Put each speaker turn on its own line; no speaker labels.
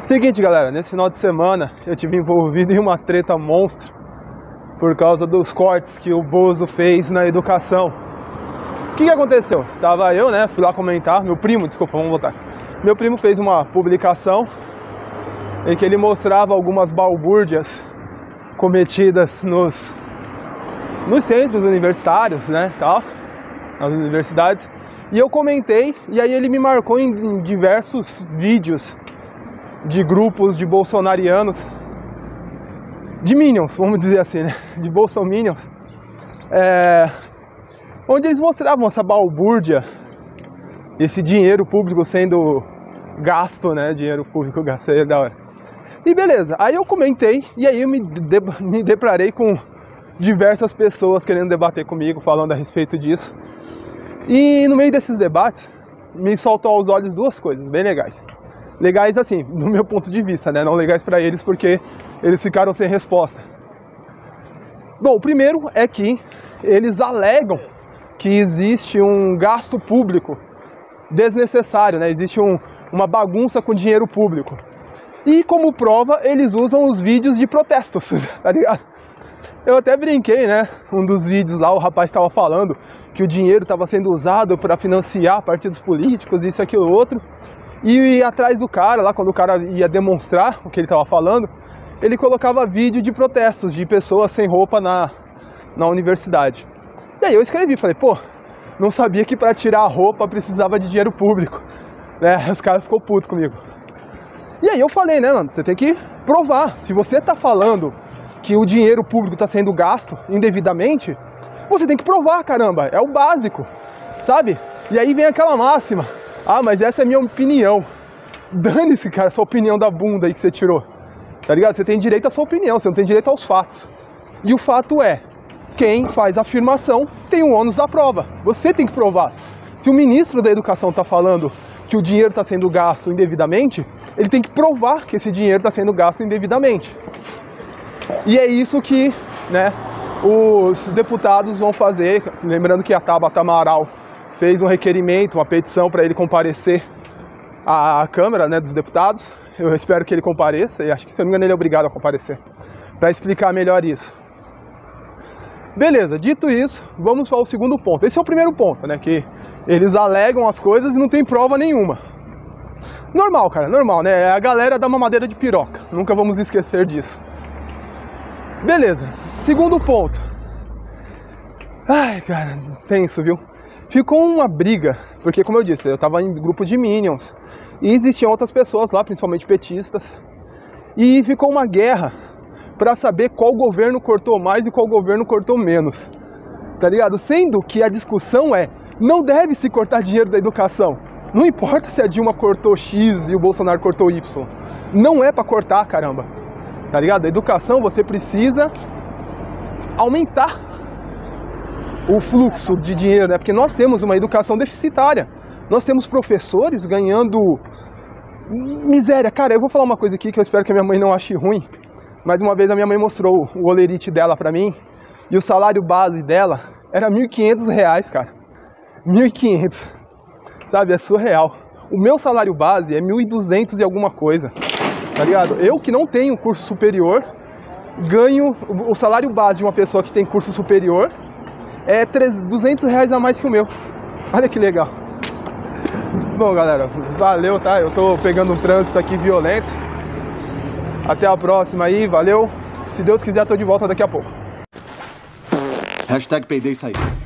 Seguinte, galera, nesse final de semana eu tive envolvido em uma treta monstro por causa dos cortes que o Bozo fez na educação. O que aconteceu? Tava eu, né, fui lá comentar, meu primo, desculpa, vamos voltar. Meu primo fez uma publicação em que ele mostrava algumas balbúrdias cometidas nos centros universitários, né, tal, nas universidades. E eu comentei, e aí ele me marcou em diversos vídeos de grupos de bolsonarianos, de minions, vamos dizer assim, né, de bolsominions, onde eles mostravam essa balbúrdia, esse dinheiro público sendo gasto, né, dinheiro público gasto, da hora. E beleza, aí eu comentei, e aí eu me deparei com diversas pessoas querendo debater comigo, falando a respeito disso. E no meio desses debates, me saltou aos olhos duas coisas bem legais. Legais assim, do meu ponto de vista, né? Não legais para eles porque eles ficaram sem resposta. Bom, o primeiro é que eles alegam que existe um gasto público desnecessário, né? Existe uma bagunça com dinheiro público. E como prova, eles usam os vídeos de protestos, tá ligado? Eu até brinquei, né? Um dos vídeos lá, o rapaz estava falando que o dinheiro estava sendo usado para financiar partidos políticos, isso, aquilo, outro. E atrás do cara, lá quando o cara ia demonstrar o que ele estava falando, ele colocava vídeo de protestos de pessoas sem roupa na universidade. E aí eu escrevi, falei, pô, não sabia que para tirar a roupa precisava de dinheiro público, né? Os caras ficou puto comigo. E aí eu falei, né, mano, você tem que provar. Se você tá falando que o dinheiro público está sendo gasto indevidamente, você tem que provar, caramba, é o básico, sabe? E aí vem aquela máxima, ah, mas essa é a minha opinião. Dane-se, cara, essa opinião da bunda aí que você tirou, tá ligado? Você tem direito à sua opinião, você não tem direito aos fatos. E o fato é, quem faz a afirmação tem o ônus da prova, você tem que provar. Se o ministro da Educação está falando que o dinheiro está sendo gasto indevidamente, ele tem que provar que esse dinheiro está sendo gasto indevidamente. E é isso que, né, os deputados vão fazer, lembrando que a Tabata Amaral fez um requerimento, uma petição para ele comparecer à Câmara, né, dos Deputados. Eu espero que ele compareça, e acho que, se eu não me engano, ele é obrigado a comparecer, para explicar melhor isso. Beleza, dito isso, vamos ao segundo ponto. Esse é o primeiro ponto, né, que eles alegam as coisas e não tem prova nenhuma. Normal, cara, normal, né, é a galera da mamadeira de piroca, nunca vamos esquecer disso. Beleza, segundo ponto. Ai, cara, tenso, viu? Ficou uma briga, porque como eu disse, eu tava em grupo de minions e existiam outras pessoas lá, principalmente petistas, e ficou uma guerra para saber qual governo cortou mais e qual governo cortou menos, tá ligado? Sendo que a discussão é, não deve se cortar dinheiro da educação, não importa se a Dilma cortou X e o Bolsonaro cortou Y, não é para cortar, caramba, tá ligado? A educação você precisa aumentar o fluxo de dinheiro, né? Porque nós temos uma educação deficitária, nós temos professores ganhando miséria. Cara, eu vou falar uma coisa aqui que eu espero que a minha mãe não ache ruim, mas uma vez a minha mãe mostrou o olerite dela pra mim, e o salário base dela era R$1.500, cara. 1.500, sabe? É surreal. O meu salário base é 1.200 e alguma coisa, tá ligado? Eu que não tenho curso superior, ganho o salário base de uma pessoa que tem curso superior, é R$200 a mais que o meu. Olha que legal. Bom, galera, valeu, tá? Eu tô pegando um trânsito aqui violento. Até a próxima aí, valeu. Se Deus quiser, tô de volta daqui a pouco.
#peidei sair.